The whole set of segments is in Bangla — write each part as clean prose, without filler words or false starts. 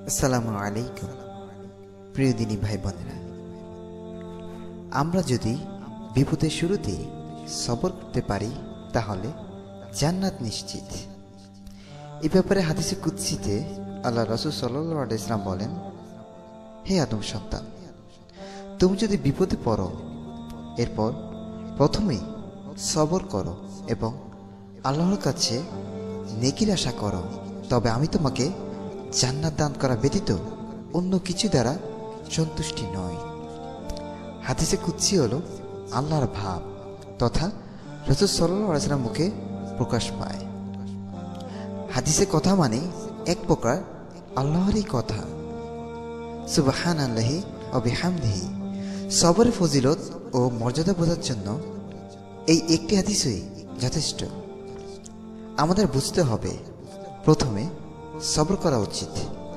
আসসালামু আলাইকুম প্রিয় দিনী ভাই বোনেরা, আমরা যদি বিপদের শুরুতে সবর করতে পারি তাহলে জান্নাত নিশ্চিত। এই ব্যাপারে হাদিসে কুদসিতে আল্লাহ রাসূল সাল্লাল্লাহু আলাইহি ওয়াসাল্লাম বলেন, হে আদম সন্তান, তুমি যদি বিপদে পড়ো এরপর প্রথমেই সবর করো এবং আল্লাহর কাছে নেকির আশা করো, তবে আমি তোমাকে জান্নাত দান করা ব্যতীত অন্য কিছু দ্বারা সন্তুষ্টি নয়। হাদিসে কুদসি হলো আল্লাহর ভাব তথা রাসূল সাল্লাল্লাহু আলাইহি ওয়াসাল্লাম মুখে প্রকাশ পায়। হাদিসে কথা মানে এক প্রকার আল্লাহরই কথা। সুবহানাল্লাহি ওয়া বিহামদিহি। সবরের ফজিলত ও মর্যাদা বোঝার জন্য এই একটি হাদিসই যথেষ্ট। আমাদের বুঝতে হবে প্রথমে সবর করা উচিত।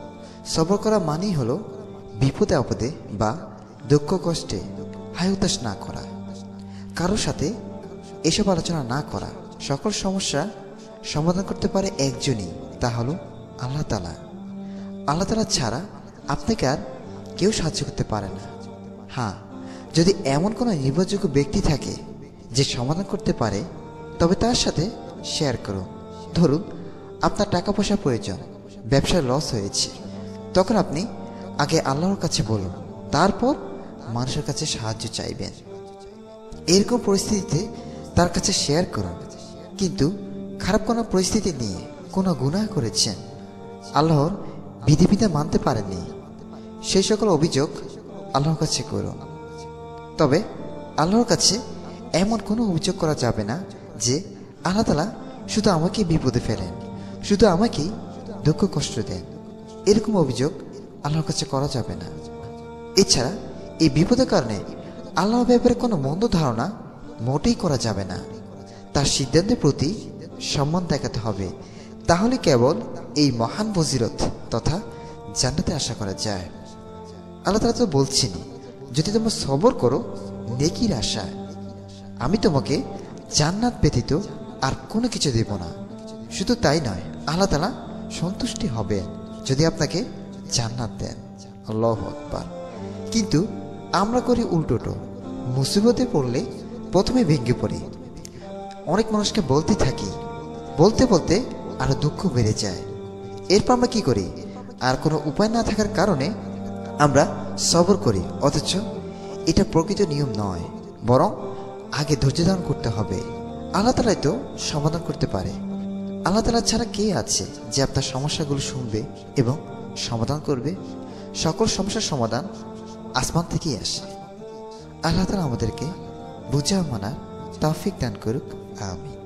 সবর করা মানেই হলো বিপদে আপদে বা দুঃখ কষ্টে হায়ুতাস না করা, কারোর সাথে এসব আলোচনা না করা। সকল সমস্যা সমাধান করতে পারে একজনই, তা হলো আল্লাহ তাআলা। আল্লাহ তাআলা ছাড়া আপনাকে আর কেউ সাহায্য করতে পারে না। হ্যাঁ, যদি এমন কোনো নির্ভরযোগ্য ব্যক্তি থাকে যে সমাধান করতে পারে তবে তার সাথে শেয়ার করুন। ধরুন আপনার টাকা পয়সা প্রয়োজন, ব্যবসায় লস হয়েছে, তখন আপনি আগে আল্লাহর কাছে বলুন, তারপর মানুষের কাছে সাহায্য চাইবেন। এরকম পরিস্থিতিতে তার কাছে শেয়ার করুন। কিন্তু খারাপ কোনো পরিস্থিতি নিয়ে কোনো গুনাহ করেছেন, আল্লাহর বিধিবিধান মানতে পারেননি, সেই সকল অভিযোগ আল্লাহর কাছে করুন। তবে আল্লাহর কাছে এমন কোনো অভিযোগ করা যাবে না যে আল্লাহ তাআলা শুধু আমাকে বিপদে ফেলেন, শুধু আমাকেই দুঃখ কষ্ট দেন। এরকম অভিযোগ আল্লাহর কাছে করা যাবে না। এছাড়া এই বিপদের কারণে আল্লাহর ব্যাপারে কোনো মন্দ ধারণা মোটেই করা যাবে না। তার সিদ্ধান্তের প্রতি সম্মান দেখাতে হবে, তাহলে কেবল এই মহান ফজিলত তথা জান্নাতে আশা করা যায়। আল্লাহ তাআলা তো বলছেনই, যদি তোমরা সবর করো নেকির আশায়, আমি তোমাকে জান্নাত ব্যতীত আর কোনো কিছু দেব না। শুধু তাই নয়, আল্লাহ তাআলা সন্তুষ্টি হবেন যদি আপনাকে জান্নাত দেন। আল্লাহু আকবার। কিন্তু আমরা করি উল্টোটো। মুসিবতে পড়লে প্রথমে ভেঙে পড়ি, অনেক মানুষকে বলতে থাকি, বলতে বলতে আরো দুঃখ বেড়ে যায়। এরপর আমরা কি করি? আর কোনো উপায় না থাকার কারণে আমরা সবর করি, অথচ এটা প্রকৃত নিয়ম নয়, বরং আগে ধৈর্য ধারণ করতে হবে। আল্লাহ তাআলাই তো সমাধান করতে পারে। আল্লাহ তাআলা ছাড়া কে আছে যে আপনার সমস্যাগুলো শুনবে এবং সমাধান করবে? সকল সমস্যার সমাধান আসমান থেকেই আসে। আল্লাহ তাআলা আমাদেরকে বুঝা মানার তৌফিক দান করুক। আমিন।